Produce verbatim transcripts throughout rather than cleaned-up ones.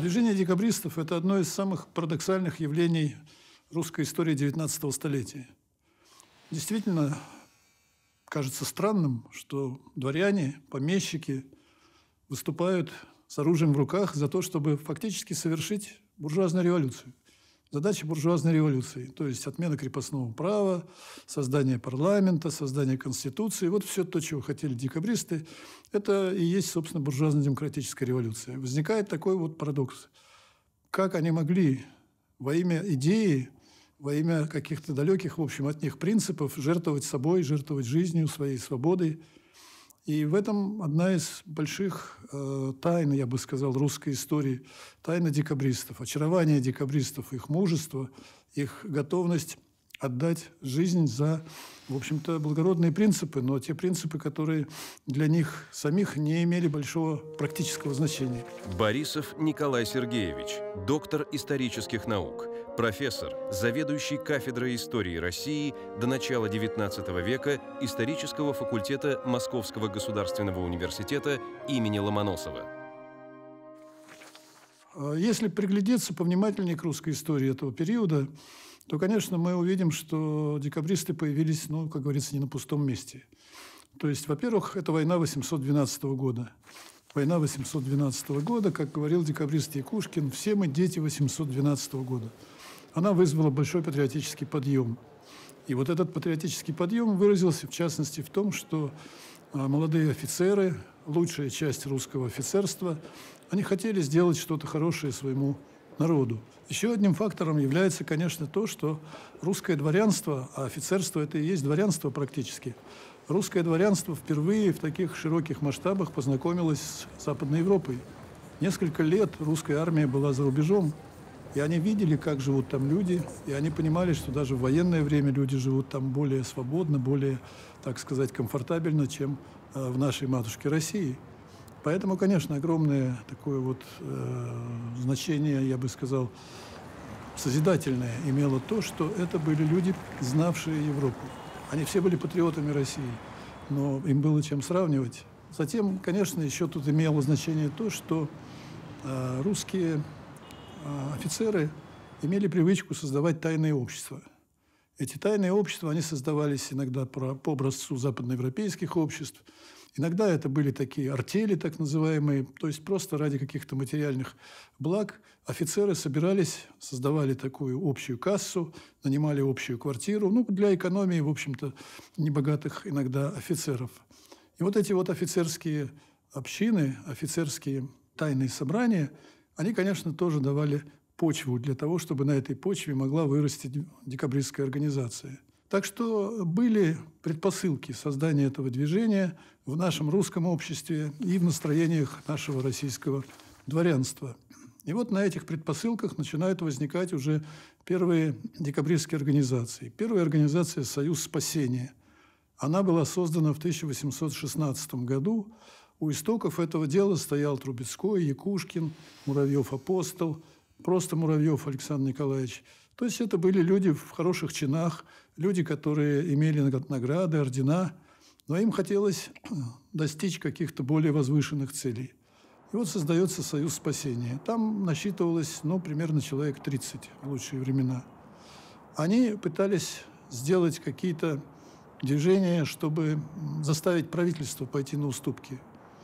Движение декабристов – это одно из самых парадоксальных явлений русской истории девятнадцатого столетия. Действительно, кажется странным, что дворяне, помещики выступают с оружием в руках за то, чтобы фактически совершить буржуазную революцию. Задача буржуазной революции, то есть отмена крепостного права, создание парламента, создание конституции. Вот все то, чего хотели декабристы, это и есть, собственно, буржуазно-демократическая революция. Возникает такой вот парадокс. Как они могли во имя идеи, во имя каких-то далеких, в общем, от них принципов жертвовать собой, жертвовать жизнью, своей свободой? И в этом одна из больших э, тайн, я бы сказал, русской истории, тайна декабристов, очарование декабристов, их мужество, их готовность отдать жизнь за, в общем-то, благородные принципы, но те принципы, которые для них самих не имели большого практического значения. Борисов Николай Сергеевич, доктор исторических наук, профессор, заведующий кафедрой истории России до начала девятнадцатого века исторического факультета Московского государственного университета имени Ломоносова. Если приглядеться повнимательнее к русской истории этого периода, то, конечно, мы увидим, что декабристы появились, ну, как говорится, не на пустом месте. То есть, во-первых, это война восемьсот двенадцатого года. Война восемьсот двенадцатого года, как говорил декабрист Якушкин, все мы дети восемьсот двенадцатого года. Она вызвала большой патриотический подъем. И вот этот патриотический подъем выразился, в частности, в том, что молодые офицеры, лучшая часть русского офицерства, они хотели сделать что-то хорошее своему народу. Еще одним фактором является, конечно, то, что русское дворянство, а офицерство – это и есть дворянство практически, русское дворянство впервые в таких широких масштабах познакомилось с Западной Европой. Несколько лет русская армия была за рубежом, и они видели, как живут там люди, и они понимали, что даже в военное время люди живут там более свободно, более, так сказать, комфортабельно, чем в нашей матушке России. Поэтому, конечно, огромное такое вот э, значение, я бы сказал, созидательное имело то, что это были люди, знавшие Европу. Они все были патриотами России, но им было чем сравнивать. Затем, конечно, еще тут имело значение то, что э, русские э, офицеры имели привычку создавать тайные общества. Эти тайные общества, они создавались иногда по, по образцу западноевропейских обществ. Иногда это были такие артели, так называемые, то есть просто ради каких-то материальных благ офицеры собирались, создавали такую общую кассу, нанимали общую квартиру, ну, для экономии, в общем-то, небогатых иногда офицеров. И вот эти вот офицерские общины, офицерские тайные собрания, они, конечно, тоже давали почву для того, чтобы на этой почве могла вырасти декабристская организация. Так что были предпосылки создания этого движения в нашем русском обществе и в настроениях нашего российского дворянства. И вот на этих предпосылках начинают возникать уже первые декабристские организации. Первая организация «Союз спасения». Она была создана в тысяча восемьсот шестнадцатом году. У истоков этого дела стоял Трубецкой, Якушкин, Муравьев-Апостол, просто Муравьев Александр Николаевич. То есть это были люди в хороших чинах, люди, которые имели награды, ордена, но им хотелось достичь каких-то более возвышенных целей. И вот создается «Союз спасения». Там насчитывалось, ну, примерно человек тридцать в лучшие времена. Они пытались сделать какие-то движения, чтобы заставить правительство пойти на уступки.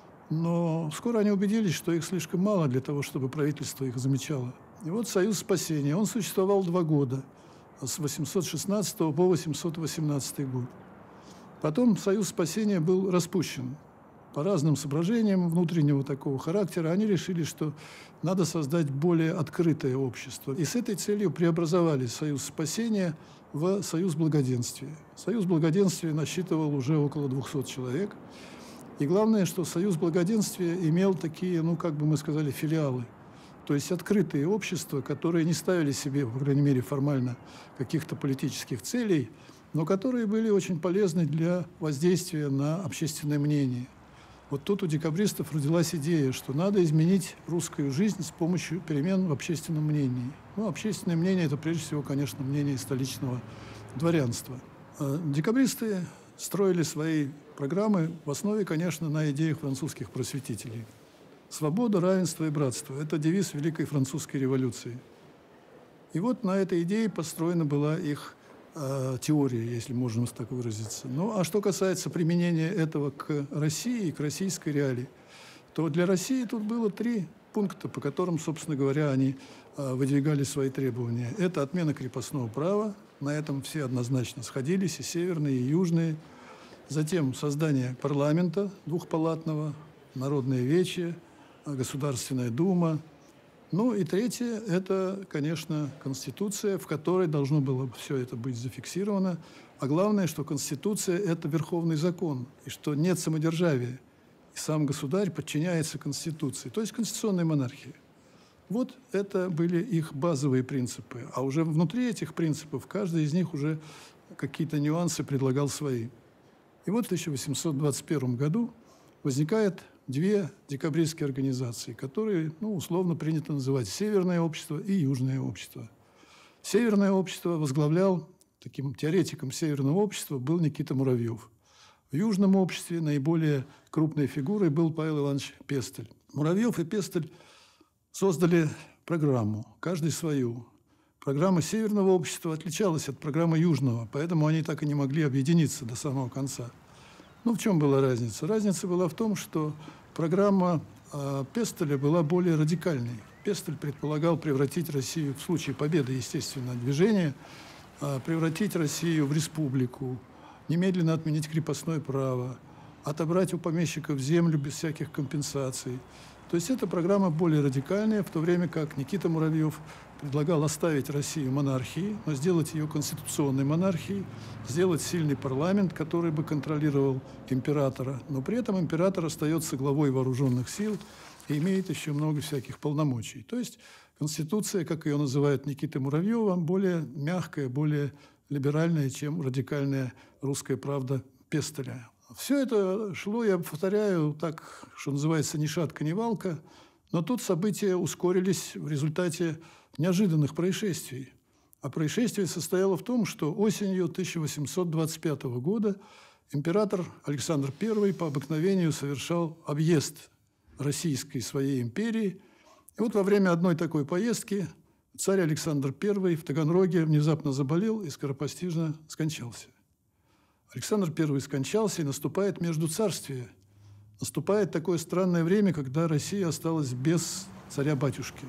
Но скоро они убедились, что их слишком мало для того, чтобы правительство их замечало. И вот «Союз спасения», он существовал два года, с восемьсот шестнадцатого по восемьсот восемнадцатый год. Потом «Союз спасения» был распущен. По разным соображениям внутреннего такого характера они решили, что надо создать более открытое общество. И с этой целью преобразовали «Союз спасения» в «Союз благоденствия». «Союз благоденствия» насчитывал уже около двухсот человек. И главное, что «Союз благоденствия» имел такие, ну, как бы мы сказали, филиалы. То есть открытые общества, которые не ставили себе, по крайней мере, формально каких-то политических целей, но которые были очень полезны для воздействия на общественное мнение. Вот тут у декабристов родилась идея, что надо изменить русскую жизнь с помощью перемен в общественном мнении. Ну, общественное мнение – это, прежде всего, конечно, мнение столичного дворянства. Декабристы строили свои программы в основе, конечно, на идеях французских просветителей. Свобода, равенство и братство – это девиз Великой Французской революции. И вот на этой идее построена была их э, теория, если можно так выразиться. Ну, а что касается применения этого к России, к российской реалии, то для России тут было три пункта, по которым, собственно говоря, они э, выдвигали свои требования. Это отмена крепостного права, на этом все однозначно сходились, и северные, и южные. Затем создание парламента двухпалатного, народное вече, Государственная дума. Ну и третье – это, конечно, Конституция, в которой должно было все это быть зафиксировано. А главное, что Конституция – это верховный закон, и что нет самодержавия. И сам государь подчиняется Конституции, то есть конституционной монархии. Вот это были их базовые принципы. А уже внутри этих принципов каждый из них уже какие-то нюансы предлагал свои. И вот в тысяча восемьсот двадцать первом году возникает две декабристские организации, которые, ну, условно принято называть Северное общество и Южное общество. Северное общество возглавлял, таким теоретиком Северного общества был Никита Муравьев. В Южном обществе наиболее крупной фигурой был Павел Иванович Пестель. Муравьев и Пестель создали программу, каждый свою. Программа Северного общества отличалась от программы Южного, поэтому они так и не могли объединиться до самого конца. Ну, в чем была разница? Разница была в том, что программа э, Пестеля была более радикальной. Пестель предполагал превратить Россию, в случае победы, естественно, движения, э, превратить Россию в республику, немедленно отменить крепостное право, отобрать у помещиков землю без всяких компенсаций. То есть эта программа более радикальная, в то время как Никита Муравьев предлагал оставить Россию монархией, но сделать ее конституционной монархией, сделать сильный парламент, который бы контролировал императора, но при этом император остается главой вооруженных сил и имеет еще много всяких полномочий. То есть конституция, как ее называют Никита Муравьева, более мягкая, более либеральная, чем радикальная русская правда Пестеля. Все это шло, я повторяю, так, что называется, ни шатка, ни валка, но тут события ускорились в результате неожиданных происшествий. А происшествие состояло в том, что осенью тысяча восемьсот двадцать пятого года император Александр Первый по обыкновению совершал объезд российской своей империи. И вот во время одной такой поездки царь Александр Первый в Таганроге внезапно заболел и скоропостижно скончался. Александр Первый скончался, и наступает междуцарствие. Наступает такое странное время, когда Россия осталась без царя-батюшки.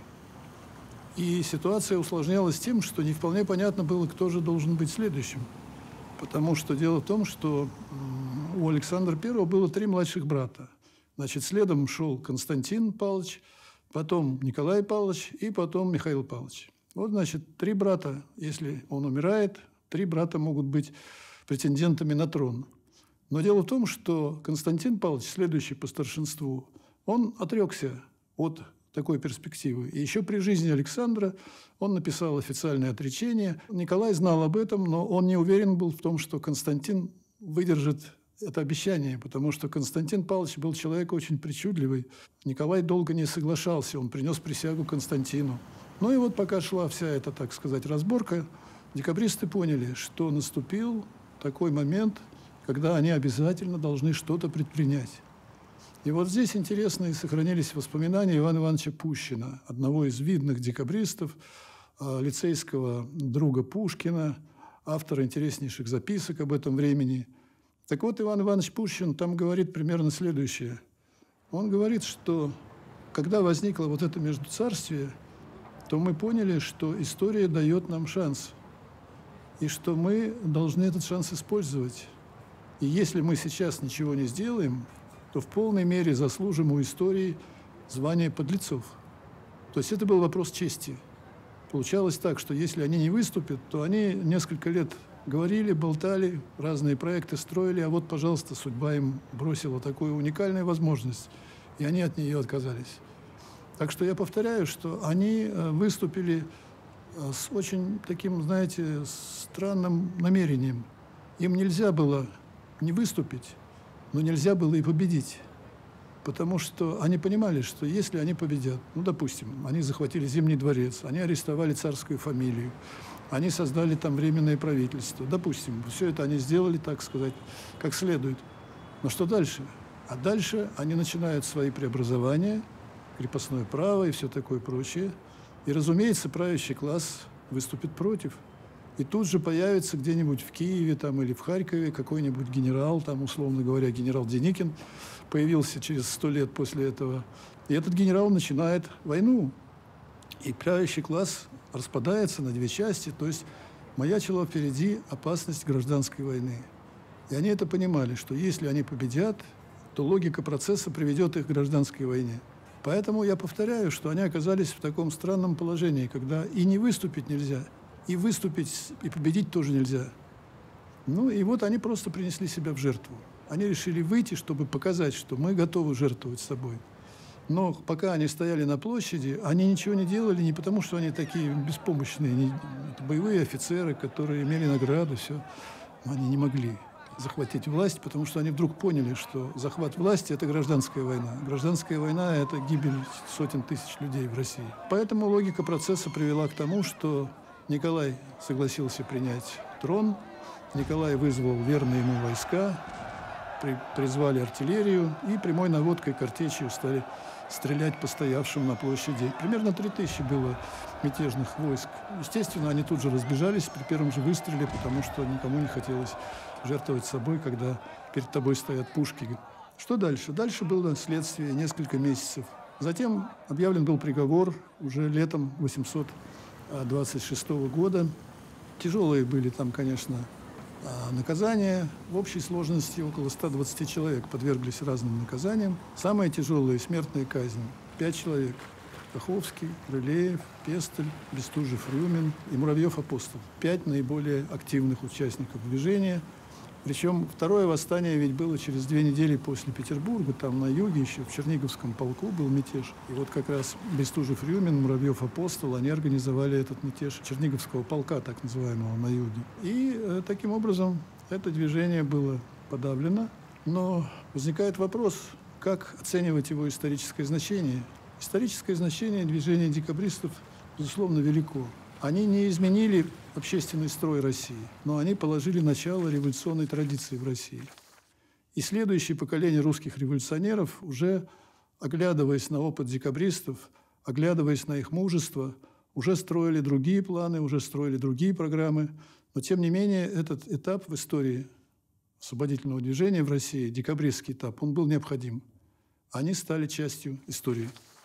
И ситуация усложнялась тем, что не вполне понятно было, кто же должен быть следующим. Потому что дело в том, что у Александра Первого было три младших брата. Значит, следом шел Константин Павлович, потом Николай Павлович и потом Михаил Павлович. Вот, значит, три брата, если он умирает, три брата могут быть претендентами на трон. Но дело в том, что Константин Павлович, следующий по старшинству, он отрекся от такой перспективы. И еще при жизни Александра он написал официальное отречение. Николай знал об этом, но он не уверен был в том, что Константин выдержит это обещание, потому что Константин Павлович был человек очень причудливый. Николай долго не соглашался, он принес присягу Константину. Ну и вот пока шла вся эта, так сказать, разборка, декабристы поняли, что наступил такой момент, когда они обязательно должны что-то предпринять. И вот здесь интересные сохранились воспоминания Ивана Ивановича Пущина, одного из видных декабристов, лицейского друга Пушкина, автора интереснейших записок об этом времени. Так вот, Иван Иванович Пущин там говорит примерно следующее. Он говорит, что когда возникло вот это междуцарствие, то мы поняли, что история дает нам шанс, и что мы должны этот шанс использовать. И если мы сейчас ничего не сделаем, то в полной мере заслужим у истории звание подлецов. То есть это был вопрос чести. Получалось так, что если они не выступят, то они несколько лет говорили, болтали, разные проекты строили, а вот, пожалуйста, судьба им бросила такую уникальную возможность, и они от нее отказались. Так что я повторяю, что они выступили с очень таким, знаете, странным намерением. Им нельзя было не выступить, но нельзя было и победить. Потому что они понимали, что если они победят, ну, допустим, они захватили Зимний дворец, они арестовали царскую фамилию, они создали там временное правительство, допустим, все это они сделали, так сказать, как следует. Но что дальше? А дальше они начинают свои преобразования, крепостное право и все такое прочее. И, разумеется, правящий класс выступит против. И тут же появится где-нибудь в Киеве там, или в Харькове какой-нибудь генерал, там, условно говоря, генерал Деникин, появился через сто лет после этого. И этот генерал начинает войну. И правящий класс распадается на две части, то есть маячила впереди опасность гражданской войны. И они это понимали, что если они победят, то логика процесса приведет их к гражданской войне. Поэтому я повторяю, что они оказались в таком странном положении, когда и не выступить нельзя, и выступить, и победить тоже нельзя. Ну и вот они просто принесли себя в жертву. Они решили выйти, чтобы показать, что мы готовы жертвовать собой. Но пока они стояли на площади, они ничего не делали не потому, что они такие беспомощные, не, это боевые офицеры, которые имели награды, все. Но они не могли захватить власть, потому что они вдруг поняли, что захват власти – это гражданская война. Гражданская война – это гибель сотен тысяч людей в России. Поэтому логика процесса привела к тому, что Николай согласился принять трон, Николай вызвал верные ему войска, при, призвали артиллерию и прямой наводкой картечью стали стрелять по стоявшим на площади. Примерно три тысячи было мятежных войск. Естественно, они тут же разбежались при первом же выстреле, потому что никому не хотелось жертвовать собой, когда перед тобой стоят пушки. Что дальше? Дальше было следствие несколько месяцев. Затем объявлен был приговор уже летом восемьсот двадцать шестого года. Тяжелые были там, конечно, наказания. В общей сложности около ста двадцати человек подверглись разным наказаниям. Самые тяжелые – смертная казнь. Пять человек. Каховский, Рылеев, Пестель, Бестужев-Рюмин и Муравьев-Апостол. Пять наиболее активных участников движения. Причем второе восстание ведь было через две недели после Петербурга. Там на юге еще, в Черниговском полку был мятеж. И вот как раз Бестужев-Рюмин, Муравьев-Апостол, они организовали этот мятеж Черниговского полка, так называемого, на юге. И э, таким образом это движение было подавлено. Но возникает вопрос, как оценивать его историческое значение. Историческое значение движения декабристов, безусловно, велико. Они не изменили общественный строй России, но они положили начало революционной традиции в России. И следующее поколение русских революционеров, уже оглядываясь на опыт декабристов, оглядываясь на их мужество, уже строили другие планы, уже строили другие программы. Но, тем не менее, этот этап в истории освободительного движения в России, декабристский этап, он был необходим. Они стали частью истории.